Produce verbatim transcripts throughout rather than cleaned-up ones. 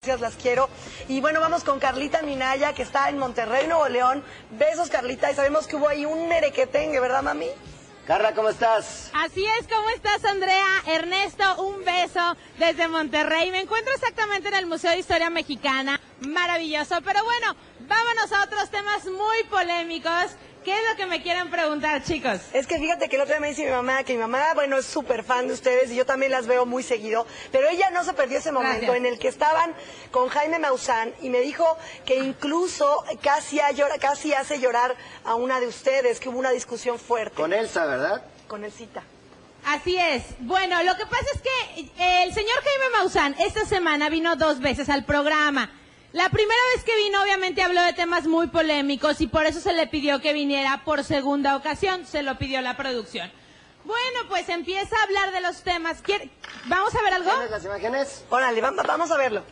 Gracias, las quiero. Y bueno, vamos con Carlita Minaya, que está en Monterrey, Nuevo León. Besos, Carlita, y sabemos que hubo ahí un merequetengue, ¿verdad, mami? Carla, ¿cómo estás? Así es, ¿cómo estás, Andrea? Ernesto, un beso desde Monterrey. Me encuentro exactamente en el Museo de Historia Mexicana. Maravilloso. Pero bueno, vámonos a otros temas muy polémicos. ¿Qué es lo que me quieren preguntar, chicos? Es que fíjate que el otro día me dice mi mamá que mi mamá, bueno, es súper fan de ustedes y yo también las veo muy seguido, pero ella no se perdió ese momento Gracias. en el que estaban con Jaime Maussan y me dijo que incluso casi, ha llora, casi hace llorar a una de ustedes, que hubo una discusión fuerte. Con Elsa, ¿verdad? Con Elcita. Así es. Bueno, lo que pasa es que eh, el señor Jaime Maussan esta semana vino dos veces al programa. La primera vez que vino, obviamente, habló de temas muy polémicos y por eso se le pidió que viniera por segunda ocasión. Se lo pidió la producción. Bueno, pues empieza a hablar de los temas. ¿Quiere... ¿Vamos a ver algo? ¿Tienes las imágenes? Órale, va- vamos a verlo.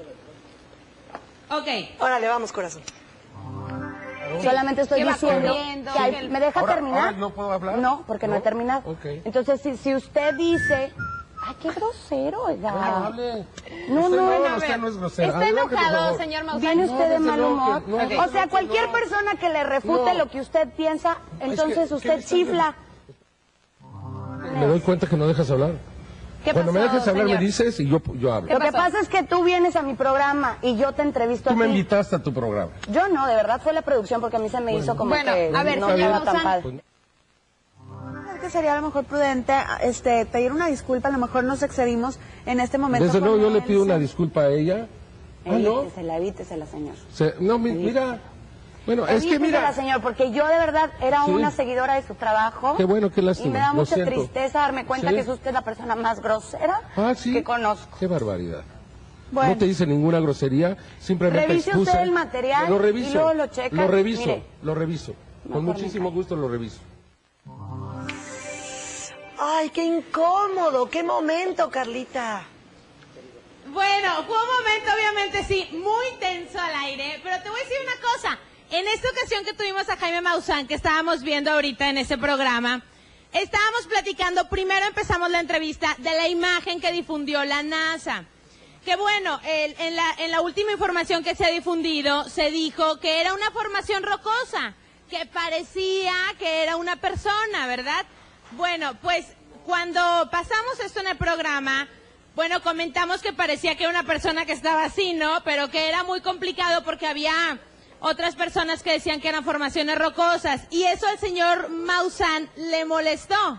Ok. Órale, vamos, corazón. Solamente estoy Que va diciendo corriendo, que hay- que el- ¿me deja Ahora- terminar? ahora no puedo hablar. No, porque no, he terminado. Ok. Entonces, si, si usted dice... ¡Ay, qué grosero, oiga! No, hable. No, Usted no, no, a usted ver. no es grosera. Está Adelante, por enojado, favor. señor Maussan. ¿Viene usted de desde mal luego humor? que no, O desde sea, luego cualquier no. persona que le refute No. lo que usted piensa, entonces ¿qué usted me está viendo? chifla. Me doy cuenta que no dejas hablar. ¿Qué Cuando me pasó, dejes hablar señor? me dices y yo, yo hablo. Lo que pasó? pasa es que tú vienes a mi programa y yo te entrevisto Tú a me ti. invitaste a tu programa. Yo no, de verdad fue la producción porque a mí se me hizo como Bueno, que a ver, no señor estaba tan Maussan. padre. Pues, Creo que sería a lo mejor prudente este, pedir una disculpa, a lo mejor nos excedimos en este momento. desde luego con yo le Elsa. pido una disculpa a ella. Ah, no. Evítesela, evítesela, señor. Se- no, mi- mira. Bueno, es que Evítesela, mira. señor, porque yo de verdad era Sí. una seguidora de su trabajo. Qué bueno, qué lástima, Y me da lo mucha siento. tristeza darme cuenta Sí. que es usted la persona más grosera Ah, sí. que conozco. Qué barbaridad. Bueno. No te hice ninguna grosería, simplemente Revise expuse. usted el material Lo reviso. y luego lo checa. Lo reviso, Mire. lo reviso. Mejor Con me muchísimo callo. gusto lo reviso. Ay, qué incómodo, qué momento, Carlita. Bueno, fue un momento, obviamente, sí, muy tenso al aire, pero te voy a decir una cosa. En esta ocasión que tuvimos a Jaime Maussan, que estábamos viendo ahorita en ese programa, estábamos platicando, primero empezamos la entrevista de la imagen que difundió la NASA. Que bueno, el- en, la, en la última información que se ha difundido, se dijo que era una formación rocosa, que parecía que era una persona, ¿verdad? Bueno, pues cuando pasamos esto en el programa, bueno, comentamos que parecía que era una persona que estaba así, ¿no? Pero que era muy complicado porque había otras personas que decían que eran formaciones rocosas. Y eso al señor Maussan le molestó.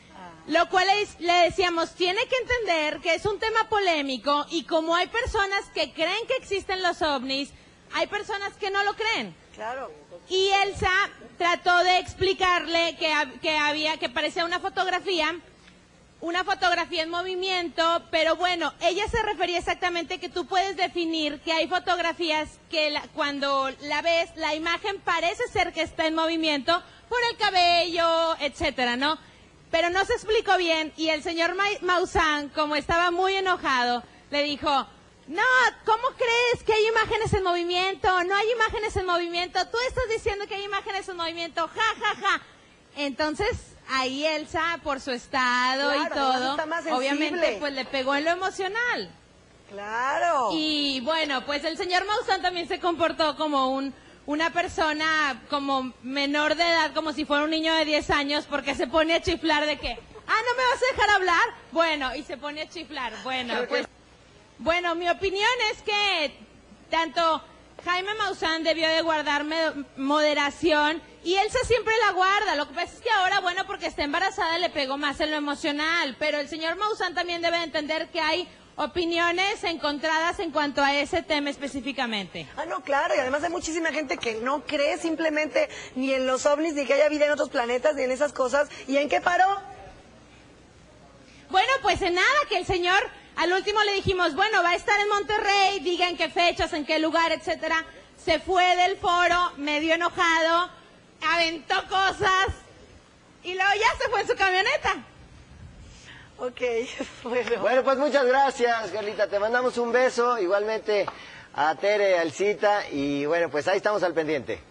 Lo cual es- le decíamos, tiene que entender que es un tema polémico y como hay personas que creen que existen los ovnis, hay personas que no lo creen. Claro. Y Elsa trató de explicarle que, hab- que había, que parecía una fotografía, una fotografía en movimiento, pero bueno, ella se refería exactamente que tú puedes definir que hay fotografías que la- cuando la ves, la imagen parece ser que está en movimiento por el cabello, etcétera, ¿no? Pero no se explicó bien y el señor Ma- Maussan, como estaba muy enojado, le dijo, no, ¿cómo crees que hay imágenes en movimiento? No hay imágenes en movimiento, tú estás diciendo que hay imágenes en movimiento, ja, ja, ja. Entonces, ahí Elsa, por su estado Claro, y todo, además está más sensible. obviamente, pues le pegó en lo emocional. Claro. Y bueno, pues el señor Maussan también se comportó como un una persona como menor de edad, como si fuera un niño de diez años, porque se pone a chiflar de que, ah, ¿no me vas a dejar hablar? Bueno, y se pone a chiflar. Bueno, pues, bueno, mi opinión es que tanto Jaime Maussan debió de guardar me- moderación y Elsa siempre la guarda. Lo que pasa es que ahora, bueno, porque está embarazada le pegó más en lo emocional, pero el señor Maussan también debe de entender que hay opiniones encontradas en cuanto a ese tema específicamente. Ah, no, claro, y además hay muchísima gente que no cree simplemente ni en los ovnis, ni que haya vida en otros planetas, ni en esas cosas. ¿Y en qué paró? Bueno, pues en nada, que el señor, al último le dijimos, bueno, va a estar en Monterrey, diga en qué fechas, en qué lugar, etcétera. Se fue del foro, medio enojado, aventó cosas y luego ya se fue en su camioneta. Ok, bueno. Bueno, pues muchas gracias, Carlita. Te mandamos un beso, igualmente a Tere, a Elcita, y bueno, pues ahí estamos al pendiente.